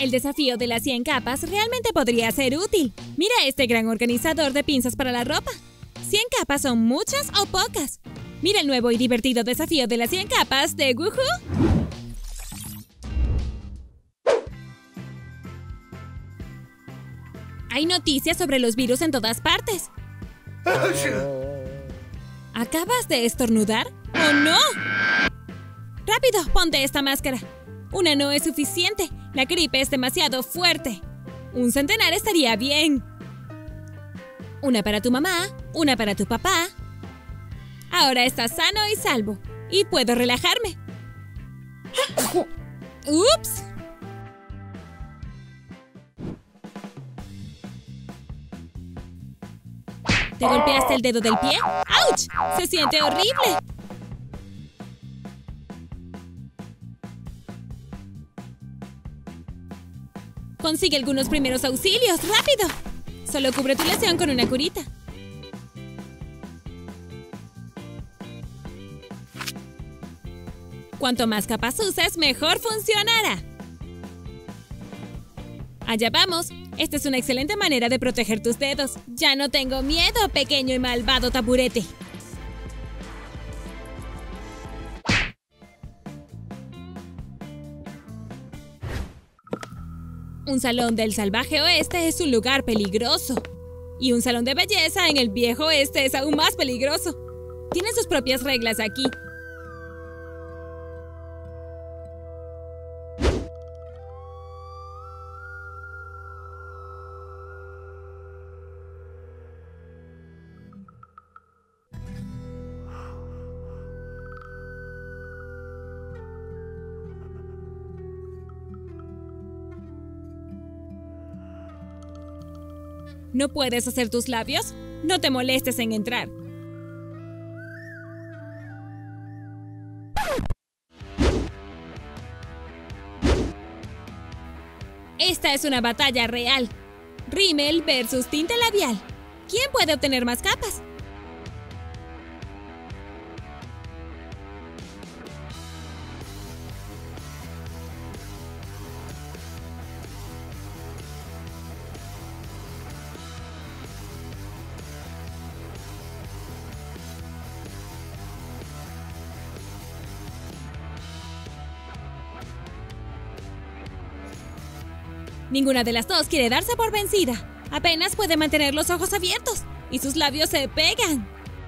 El desafío de las 100 capas realmente podría ser útil. Mira este gran organizador de pinzas para la ropa. ¿100 capas son muchas o pocas? Mira el nuevo y divertido desafío de las 100 capas de Woohoo. Hay noticias sobre los virus en todas partes. ¿Acabas de estornudar? ¡Oh, no! ¡Rápido! Ponte esta máscara. Una no es suficiente. La gripe es demasiado fuerte. Un centenar estaría bien. Una para tu mamá, una para tu papá. Ahora estás sano y salvo. Y puedo relajarme. ¡Ups! ¿Te golpeaste el dedo del pie? ¡Auch! ¡Se siente horrible! Consigue algunos primeros auxilios, ¡rápido! Solo cubre tu lesión con una curita. Cuanto más capas uses, mejor funcionará. Allá vamos. Esta es una excelente manera de proteger tus dedos. Ya no tengo miedo, pequeño y malvado taburete. Un salón del salvaje oeste es un lugar peligroso. Y un salón de belleza en el viejo oeste es aún más peligroso. Tienen sus propias reglas aquí. ¿No puedes hacer tus labios? No te molestes en entrar. Esta es una batalla real. Rímel versus tinte labial. ¿Quién puede obtener más capas? Ninguna de las dos quiere darse por vencida. Apenas puede mantener los ojos abiertos y sus labios se pegan.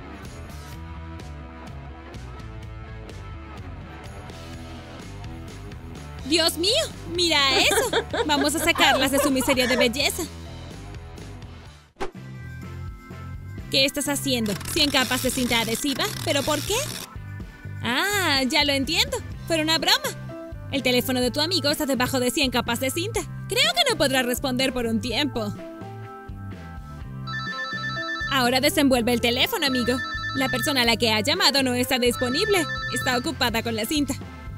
¡Dios mío! ¡Mira eso! Vamos a sacarlas de su miseria de belleza. ¿Qué estás haciendo? ¿100 capas de cinta adhesiva? ¿Pero por qué? Ah, ya lo entiendo. Fue una broma. El teléfono de tu amigo está debajo de 100 capas de cinta. Creo que no podrá responder por un tiempo. Ahora desenvuelve el teléfono, amigo. La persona a la que ha llamado no está disponible. Está ocupada con la cinta.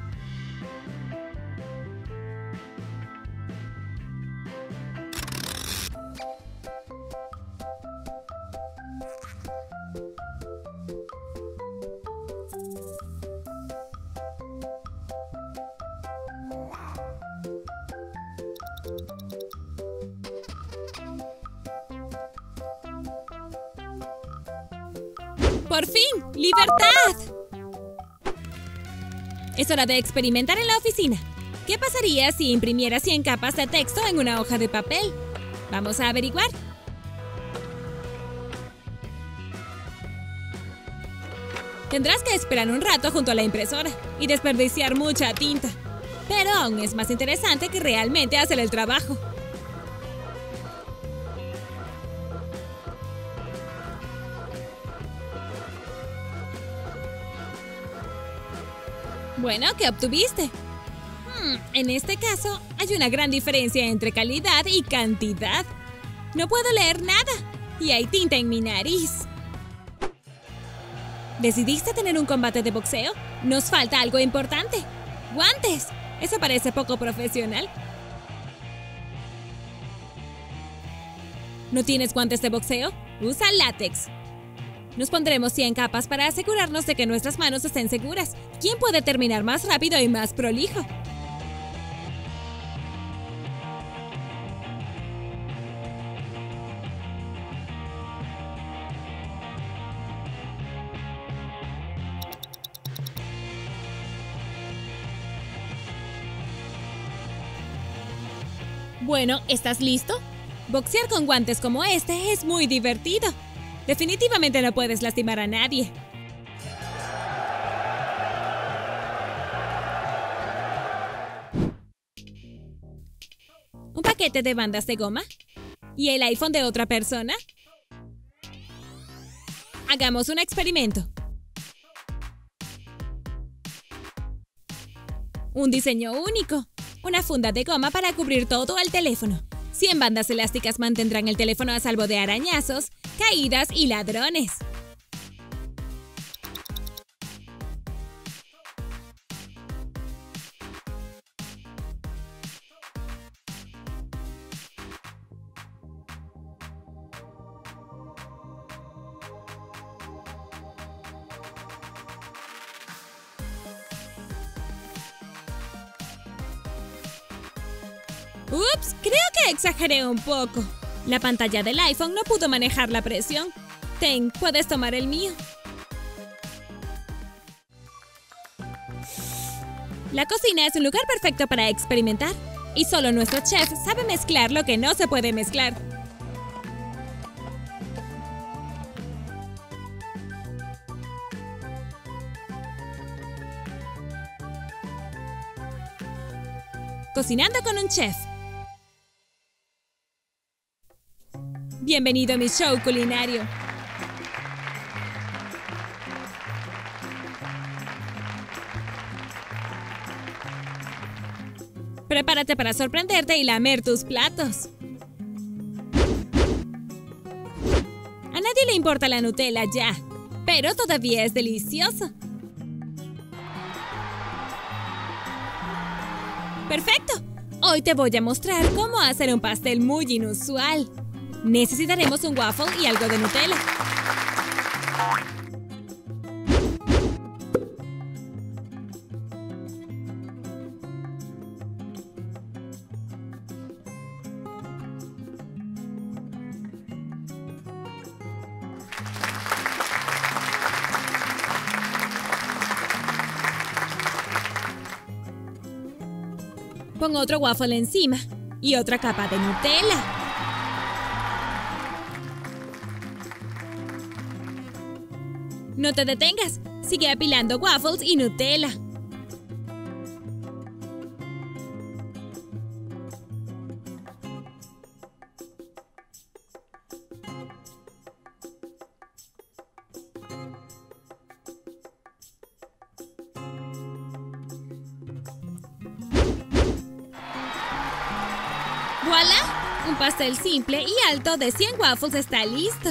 ¡Por fin! ¡Libertad! Es hora de experimentar en la oficina. ¿Qué pasaría si imprimiera 100 capas de texto en una hoja de papel? Vamos a averiguar. Tendrás que esperar un rato junto a la impresora y desperdiciar mucha tinta. Pero aún es más interesante que realmente hacer el trabajo. Bueno, ¿qué obtuviste? En este caso, hay una gran diferencia entre calidad y cantidad. No puedo leer nada y hay tinta en mi nariz. ¿Decidiste tener un combate de boxeo? Nos falta algo importante. ¡Guantes! Eso parece poco profesional. ¿No tienes guantes de boxeo? Usa látex. Nos pondremos 100 capas para asegurarnos de que nuestras manos estén seguras. ¿Quién puede terminar más rápido y más prolijo? Bueno, ¿estás listo? Boxear con guantes como este es muy divertido. Definitivamente no puedes lastimar a nadie. ¿Un paquete de bandas de goma? ¿Y el iPhone de otra persona? Hagamos un experimento. Un diseño único. Una funda de goma para cubrir todo el teléfono. 100 bandas elásticas mantendrán el teléfono a salvo de arañazos, caídas y ladrones. Ups, creo que exageré un poco. La pantalla del iPhone no pudo manejar la presión. Ten, puedes tomar el mío. La cocina es un lugar perfecto para experimentar. Y solo nuestro chef sabe mezclar lo que no se puede mezclar. Cocinando con un chef. Bienvenido a mi show culinario. Prepárate para sorprenderte y lamer tus platos. A nadie le importa la Nutella ya, pero todavía es delicioso. ¡Perfecto! Hoy te voy a mostrar cómo hacer un pastel muy inusual. Necesitaremos un waffle y algo de Nutella. Pon otro waffle encima y otra capa de Nutella. No te detengas, sigue apilando waffles y Nutella. ¡Voilà! Un pastel simple y alto de 100 waffles está listo.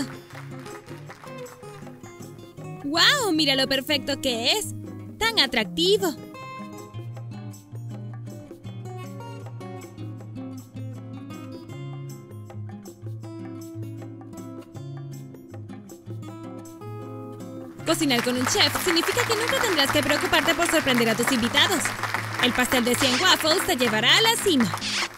¡Wow! Mira lo perfecto que es. ¡Tan atractivo! Cocinar con un chef significa que nunca tendrás que preocuparte por sorprender a tus invitados. El pastel de 100 waffles te llevará a la cima.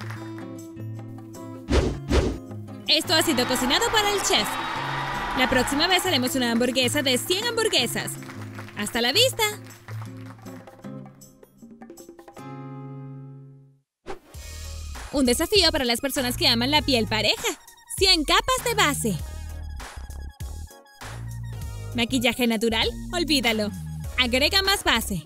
Esto ha sido cocinado para el chef. La próxima vez haremos una hamburguesa de 100 hamburguesas. ¡Hasta la vista! Un desafío para las personas que aman la piel pareja. 100 capas de base. ¿Maquillaje natural? Olvídalo. Agrega más base.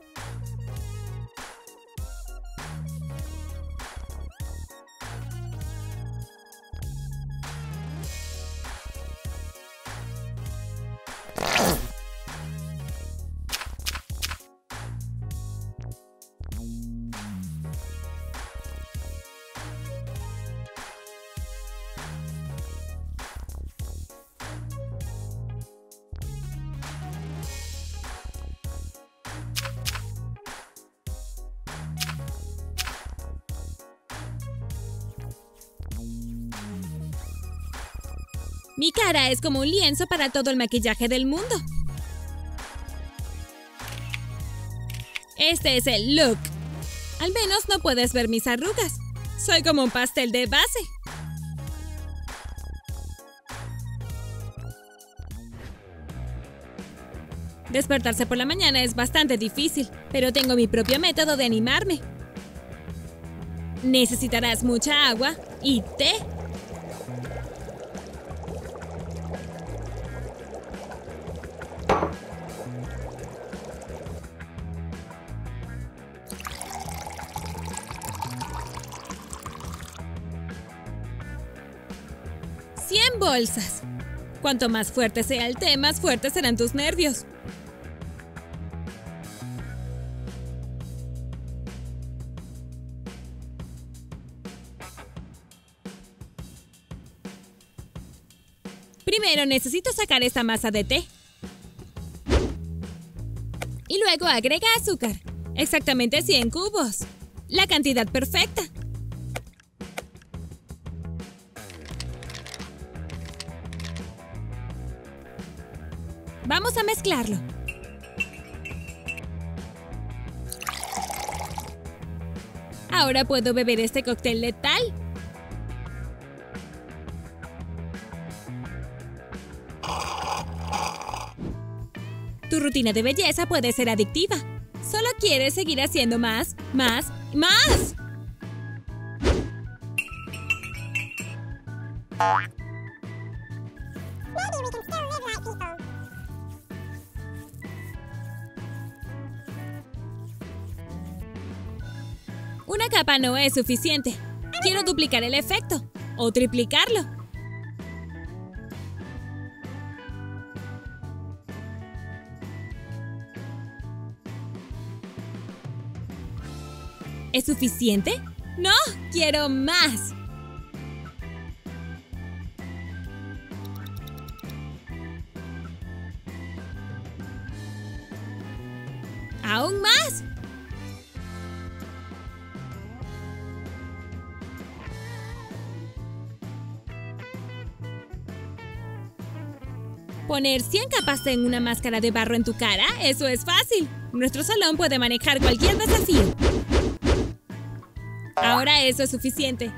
Mi cara es como un lienzo para todo el maquillaje del mundo. Este es el look. Al menos no puedes ver mis arrugas. Soy como un pastel de base. Despertarse por la mañana es bastante difícil, pero tengo mi propio método de animarme. Necesitarás mucha agua y té. ¡100 bolsas! Cuanto más fuerte sea el té, más fuertes serán tus nervios. Primero necesito sacar esta masa de té. Y luego agrega azúcar. Exactamente 100 cubos. La cantidad perfecta. Vamos a mezclarlo. Ahora puedo beber este cóctel letal. Tu rutina de belleza puede ser adictiva. Solo quieres seguir haciendo más, más, más. Una capa no es suficiente. Quiero duplicar el efecto o triplicarlo. ¿Es suficiente? ¡No! ¡Quiero más! ¡Aún más! Poner 100 capas en una máscara de barro en tu cara, eso es fácil. Nuestro salón puede manejar cualquier desafío. Ahora eso es suficiente.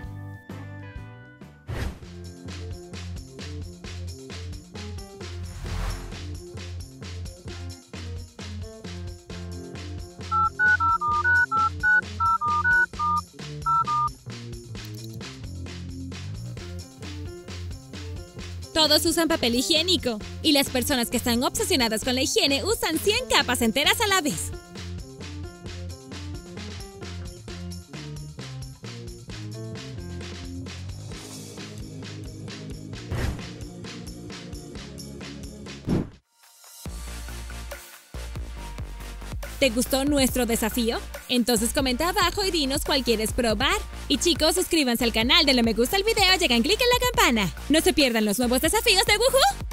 Todos usan papel higiénico, y las personas que están obsesionadas con la higiene usan 100 capas enteras a la vez. ¿Te gustó nuestro desafío? Entonces comenta abajo y dinos cuál quieres probar. Y chicos, suscríbanse al canal, denle me gusta al video y hagan clic en la campana. No se pierdan los nuevos desafíos de Woohoo.